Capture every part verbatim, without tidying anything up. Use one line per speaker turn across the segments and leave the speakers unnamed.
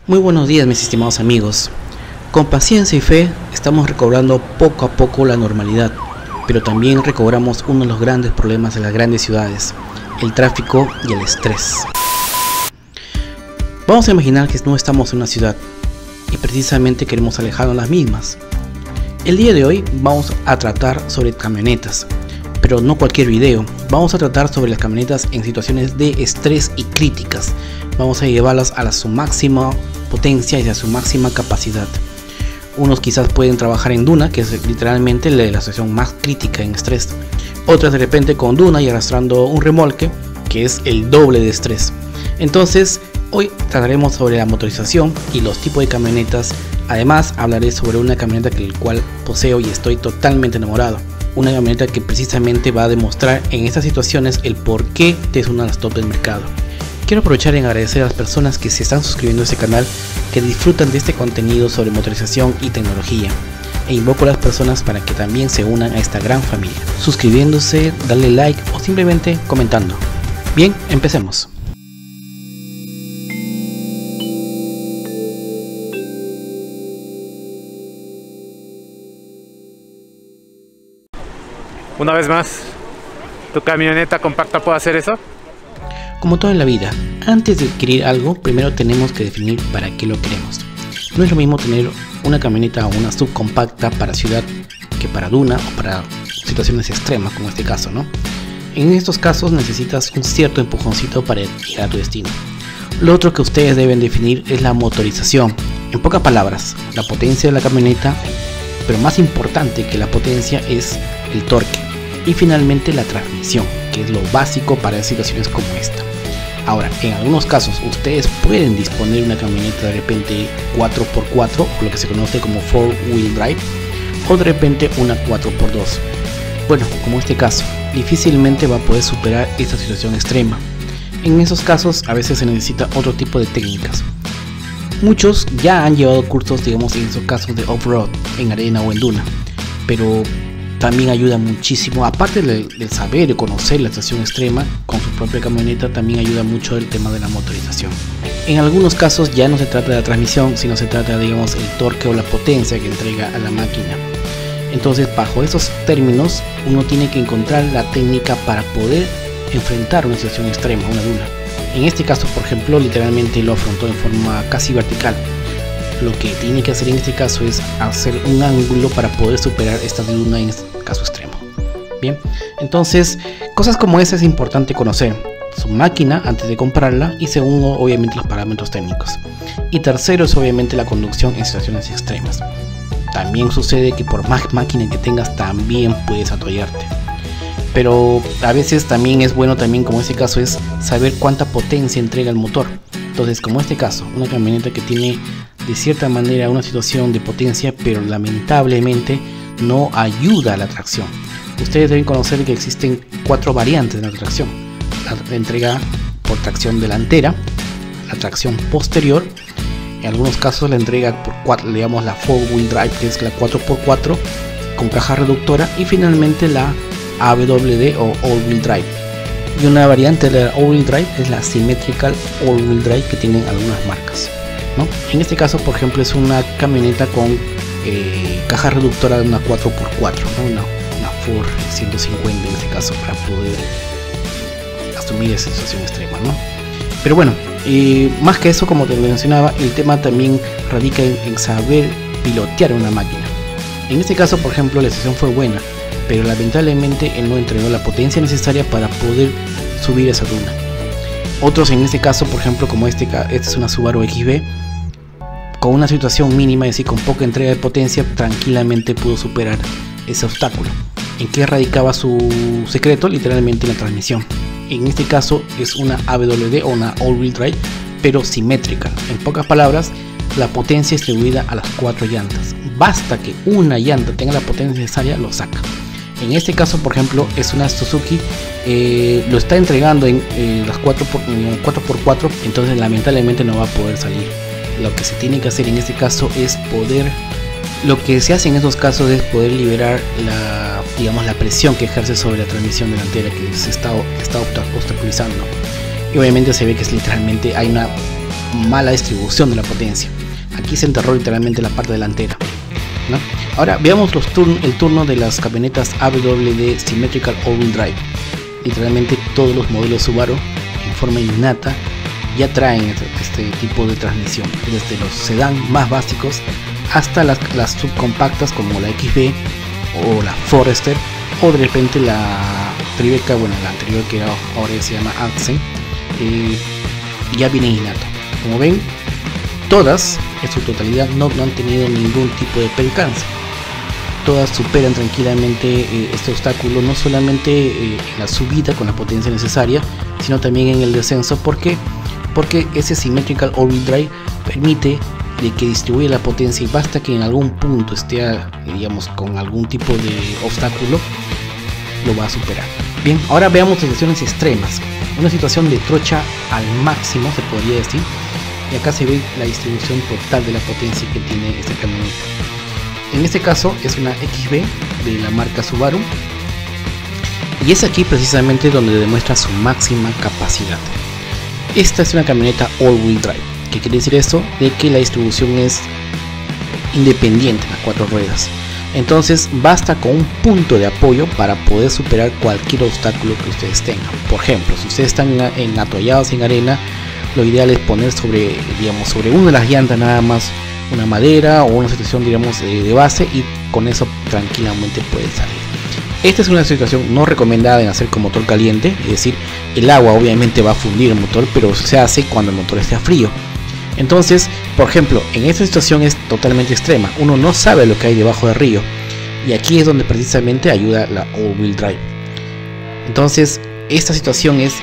Muy buenos días, mis estimados amigos. Con paciencia y fe estamos recobrando poco a poco la normalidad, pero también recobramos uno de los grandes problemas de las grandes ciudades, el tráfico y el estrés. Vamos a imaginar que no estamos en una ciudad y precisamente queremos alejarnos de las mismas. El día de hoy vamos a tratar sobre camionetas, pero no cualquier video. Vamos a tratar sobre las camionetas en situaciones de estrés y críticas. Vamos a llevarlas a la, su máxima potencia y a su máxima capacidad. Unos quizás pueden trabajar en duna, que es literalmente la, la situación más crítica en estrés. Otras de repente con duna y arrastrando un remolque, que es el doble de estrés. Entonces, hoy trataremos sobre la motorización y los tipos de camionetas. Además, hablaré sobre una camioneta que el cual poseo y estoy totalmente enamorado. Una camioneta que precisamente va a demostrar en estas situaciones el por qué es una de las top del mercado. Quiero aprovechar en agradecer a las personas que se están suscribiendo a este canal, que disfrutan de este contenido sobre motorización y tecnología, e invoco a las personas para que también se unan a esta gran familia, suscribiéndose, darle like o simplemente comentando. Bien, empecemos.
Una vez más, ¿tu camioneta compacta puede hacer eso?
Como todo en la vida, antes de adquirir algo, primero tenemos que definir para qué lo queremos. No es lo mismo tener una camioneta o una subcompacta para ciudad que para duna o para situaciones extremas, como este caso, ¿no? En estos casos necesitas un cierto empujoncito para llegar a tu destino. Lo otro que ustedes deben definir es la motorización. En pocas palabras, la potencia de la camioneta, pero más importante que la potencia es el torque. Y finalmente la transmisión, que es lo básico para situaciones como esta. Ahora, en algunos casos ustedes pueden disponer de una camioneta de repente cuatro por cuatro, o lo que se conoce como four wheel drive, o de repente una cuatro por dos. Bueno, como este caso, difícilmente va a poder superar esta situación extrema. En esos casos a veces se necesita otro tipo de técnicas. Muchos ya han llevado cursos, digamos, en esos casos de off-road, en arena o en duna, pero también ayuda muchísimo, aparte del, del saber y conocer la situación extrema con su propia camioneta, también ayuda mucho el tema de la motorización. En algunos casos ya no se trata de la transmisión, sino se trata, digamos, el torque o la potencia que entrega a la máquina. Entonces, bajo esos términos, uno tiene que encontrar la técnica para poder enfrentar una situación extrema, una duna. En este caso, por ejemplo, literalmente lo afrontó de forma casi vertical. Lo que tiene que hacer en este caso es hacer un ángulo para poder superar esta duna en este caso extremo. Bien, entonces cosas como esa es importante conocer su máquina antes de comprarla, y segundo, obviamente los parámetros técnicos, y tercero es obviamente la conducción en situaciones extremas. También sucede que por más máquina que tengas también puedes atollarte, pero a veces también es bueno, también como este caso, es saber cuánta potencia entrega el motor. Entonces, como este caso, una camioneta que tiene de cierta manera una situación de potencia, pero lamentablemente no ayuda a la tracción. Ustedes deben conocer que existen cuatro variantes de la tracción: la entrega por tracción delantera, la tracción posterior, en algunos casos la entrega por cuatro, digamos la four wheel drive, que es la cuatro por cuatro con caja reductora, y finalmente la A W D o all wheel drive. Y una variante de la all wheel drive es la symmetrical all wheel drive, que tienen algunas marcas, ¿no? En este caso, por ejemplo, es una camioneta con eh, caja reductora de una cuatro por cuatro, ¿no? una, una Ford ciento cincuenta en este caso, para poder asumir esa situación extrema, ¿no? Pero bueno, eh, más que eso, como te mencionaba, el tema también radica en, en saber pilotear una máquina. En este caso, por ejemplo, la situación fue buena, pero lamentablemente él no entregó la potencia necesaria para poder subir esa duna. Otros, en este caso, por ejemplo, como este, este es una Subaru X B, con una situación mínima, es decir, con poca entrega de potencia, tranquilamente pudo superar ese obstáculo. ¿En qué radicaba su secreto? Literalmente en la transmisión. En este caso es una A W D o una all wheel drive, pero simétrica. En pocas palabras, la potencia distribuida a las cuatro llantas. Basta que una llanta tenga la potencia necesaria, lo saca. En este caso, por ejemplo, es una Suzuki, eh, lo está entregando en eh, las cuatro por cuatro, entonces lamentablemente no va a poder salir. Lo que se tiene que hacer en este caso es poder, lo que se hace en estos casos es poder liberar la, digamos, la presión que ejerce sobre la transmisión delantera, que se está, está obstaculizando. Y obviamente se ve que es literalmente hay una mala distribución de la potencia. Aquí se enterró literalmente la parte delantera, ¿no? Ahora veamos los turn el turno de las camionetas A W D Symmetrical All-Wheel Drive. Literalmente todos los modelos Subaru en forma innata ya traen este, este tipo de transmisión, desde los sedán más básicos hasta las, las subcompactas como la X B o la Forester, o de repente la Tribeca, bueno, la anterior que era, ahora se llama Accent, eh, ya viene innato. Como ven, todas en su totalidad no, no han tenido ningún tipo de percance. Todas superan tranquilamente eh, este obstáculo, no solamente eh, en la subida con la potencia necesaria, sino también en el descenso. ¿Por qué? Porque ese Symmetrical All-Wheel Drive permite de que distribuya la potencia, y basta que en algún punto esté, digamos, con algún tipo de obstáculo, lo va a superar. Bien, ahora veamos situaciones extremas, una situación de trocha al máximo se podría decir, y acá se ve la distribución total de la potencia que tiene este camioneta. En este caso es una X B de la marca Subaru, y es aquí precisamente donde demuestra su máxima capacidad. Esta es una camioneta all-wheel drive. ¿Qué quiere decir esto? De que la distribución es independiente en las cuatro ruedas. Entonces basta con un punto de apoyo para poder superar cualquier obstáculo que ustedes tengan. Por ejemplo, si ustedes están en atollados en arena, lo ideal es poner sobre, digamos, sobre una de las llantas nada más una madera o una situación, digamos, de, de base, y con eso tranquilamente pueden salir. Esta es una situación no recomendada en hacer con motor caliente, es decir, el agua obviamente va a fundir el motor, pero se hace cuando el motor esté frío. Entonces, por ejemplo, en esta situación es totalmente extrema, uno no sabe lo que hay debajo del río, y aquí es donde precisamente ayuda la all-wheel drive. Entonces, esta situación es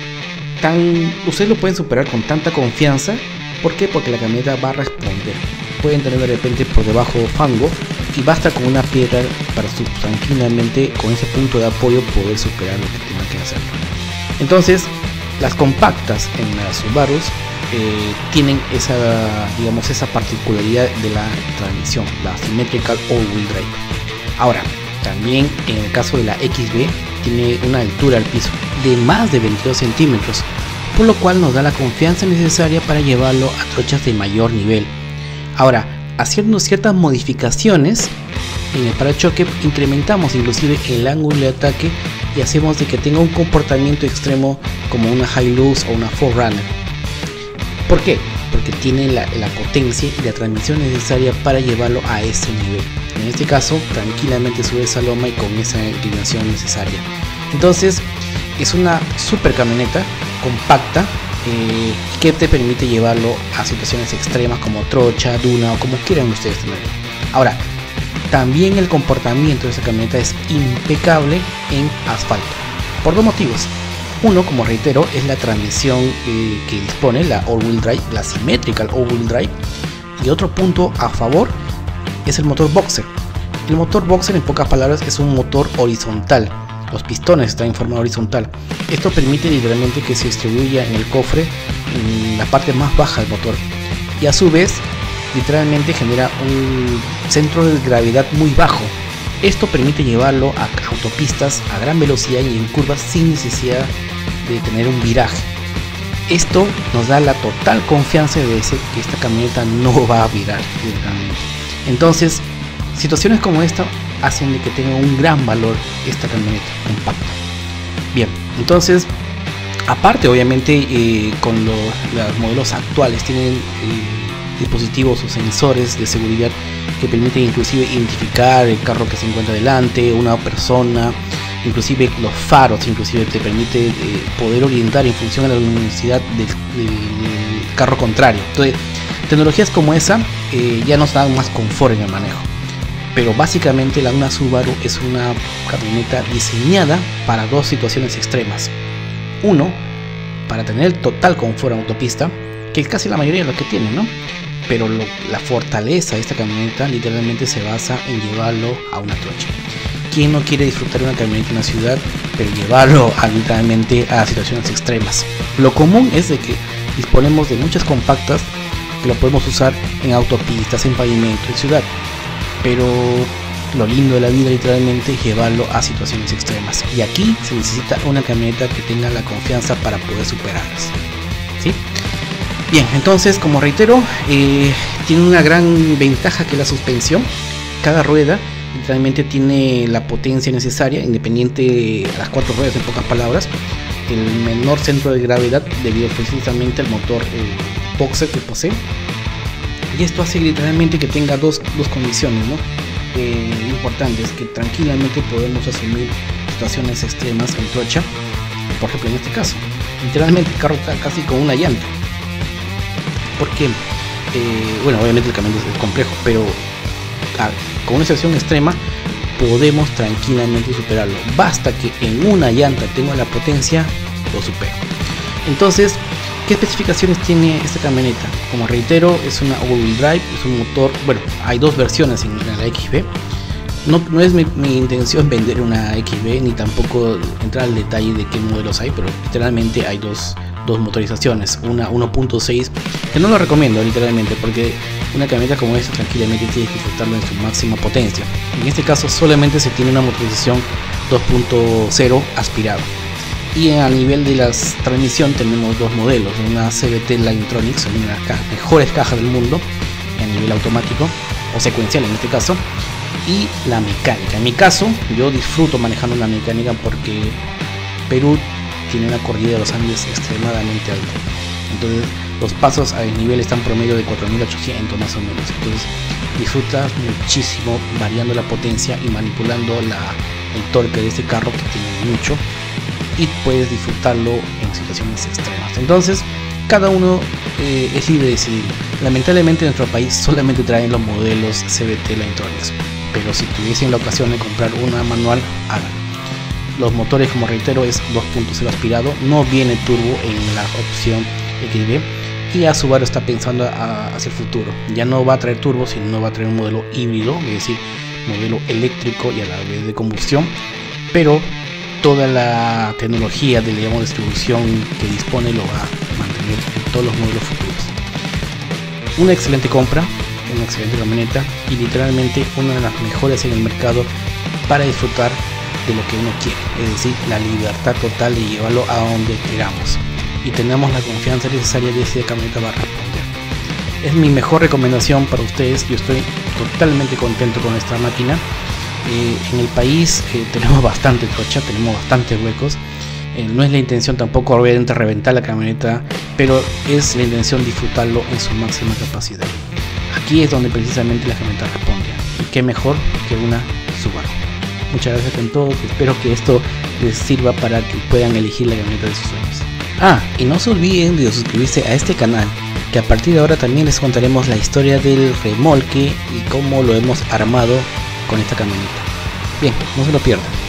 tan, ustedes lo pueden superar con tanta confianza. ¿Por qué? Porque la camioneta va a responder. Pueden tener de repente por debajo fango, y basta con una piedra para tranquilamente con ese punto de apoyo poder superar lo que tengan que hacer. Entonces, las compactas en las Subarus eh, tienen esa, digamos, esa particularidad de la transmisión, la Symmetrical All-Wheel Drive. Ahora, también en el caso de la X B tiene una altura al piso de más de veintidós centímetros, por lo cual nos da la confianza necesaria para llevarlo a trochas de mayor nivel. Ahora, haciendo ciertas modificaciones en el parachoque, incrementamos inclusive el ángulo de ataque y hacemos de que tenga un comportamiento extremo como una Hilux o una cuatro runner. ¿Por qué? Porque tiene la, la potencia y la transmisión necesaria para llevarlo a ese nivel. En este caso, tranquilamente sube esa loma y con esa inclinación necesaria. Entonces, es una super camioneta compacta eh, que te permite llevarlo a situaciones extremas como trocha, duna o como quieran ustedes tenerlo. Ahora, también el comportamiento de esta camioneta es impecable en asfalto, por dos motivos. Uno, como reitero, es la transmisión eh, que dispone la all-wheel drive, la Symmetrical All-Wheel Drive, y otro punto a favor es el motor boxer. El motor boxer, en pocas palabras, es un motor horizontal. Los pistones están en forma horizontal. Esto permite literalmente que se distribuya en el cofre en la parte más baja del motor, y a su vez literalmente genera un centro de gravedad muy bajo. Esto permite llevarlo a autopistas a gran velocidad y en curvas sin necesidad de tener un viraje. Esto nos da la total confianza de decir que esta camioneta no va a virar directamente. Entonces, situaciones como esta hacen de que tenga un gran valor esta camioneta compacta. Bien, entonces, aparte obviamente eh, con los, los modelos actuales tienen eh, dispositivos o sensores de seguridad que permiten inclusive identificar el carro que se encuentra delante, una persona, inclusive los faros, inclusive te permite eh, poder orientar en función a la luminosidad del, del, del carro contrario. Entonces, tecnologías como esa eh, ya nos dan más confort en el manejo. Pero básicamente la una Subaru es una camioneta diseñada para dos situaciones extremas. Uno, para tener total confort en autopista, que es casi la mayoría de lo que tiene, ¿no? Pero lo, la fortaleza de esta camioneta literalmente se basa en llevarlo a una trocha. ¿Quién no quiere disfrutar de una camioneta en la ciudad, pero llevarlo a, literalmente a situaciones extremas? Lo común es de que disponemos de muchas compactas que lo podemos usar en autopistas, en pavimento, en ciudad. Pero lo lindo de la vida literalmente es llevarlo a situaciones extremas, y aquí se necesita una camioneta que tenga la confianza para poder superarlas, ¿sí? Bien, entonces como reitero, eh, tiene una gran ventaja que es la suspensión. Cada rueda literalmente tiene la potencia necesaria, independiente a las cuatro ruedas, en pocas palabras, el menor centro de gravedad debido precisamente al motor eh, boxer que posee. Y esto hace literalmente que tenga dos, dos condiciones, ¿no? eh, importantes, que tranquilamente podemos asumir situaciones extremas en trocha. Por ejemplo, en este caso, literalmente el carro está casi con una llanta. Porque, eh, bueno, obviamente el camino es complejo, pero a, con una situación extrema podemos tranquilamente superarlo. Basta que en una llanta tenga la potencia, lo supero. Entonces, ¿qué especificaciones tiene esta camioneta? Como reitero, es una all-wheel drive, es un motor, bueno, hay dos versiones en la X B. No, no es mi, mi intención vender una X B, ni tampoco entrar al detalle de qué modelos hay, pero literalmente hay dos, dos motorizaciones. Una uno punto seis, que no lo recomiendo literalmente, porque una camioneta como esta tranquilamente tienes que disfrutarlo en su máxima potencia. En este caso solamente se tiene una motorización dos punto cero aspirado. Y a nivel de la transmisión tenemos dos modelos, una C V T Linetronics, una de las ca mejores cajas del mundo a nivel automático o secuencial en este caso, y la mecánica. En mi caso yo disfruto manejando la mecánica porque Perú tiene una cordillera de los Andes extremadamente alta, entonces los pasos a nivel están promedio de cuatro mil ochocientos más o menos, entonces disfrutas muchísimo variando la potencia y manipulando la, el torque de este carro, que tiene mucho, y puedes disfrutarlo en situaciones extremas. Entonces cada uno eh, es libre de decidir. Lamentablemente en nuestro país solamente traen los modelos C V T Linetronics, pero si tuviesen la ocasión de comprar una manual, háganlo. Los motores, como reitero, es dos punto cero aspirado, no viene turbo en la opción X B, y a Subaru está pensando a, hacia el futuro. Ya no va a traer turbo, sino va a traer un modelo híbrido, es decir, modelo eléctrico y a la vez de combustión, pero toda la tecnología de, digamos, distribución que dispone lo va a mantener en todos los modelos futuros. Una excelente compra, una excelente camioneta y literalmente una de las mejores en el mercado para disfrutar de lo que uno quiere, es decir, la libertad total de llevarlo a donde queramos y tenemos la confianza necesaria de que esa camioneta va a responder. Es mi mejor recomendación para ustedes. Yo estoy totalmente contento con esta máquina. Eh, en el país eh, tenemos bastante trocha, tenemos bastantes huecos. Eh, no es la intención tampoco obviamente reventar la camioneta, pero es la intención disfrutarlo en su máxima capacidad. Aquí es donde precisamente la camioneta responde, y qué mejor que una Subaru. Muchas gracias con todo, espero que esto les sirva para que puedan elegir la camioneta de sus sueños. Ah, y no se olviden de suscribirse a este canal, que a partir de ahora también les contaremos la historia del remolque y cómo lo hemos armado con esta camioneta. Bien, no se lo pierdan.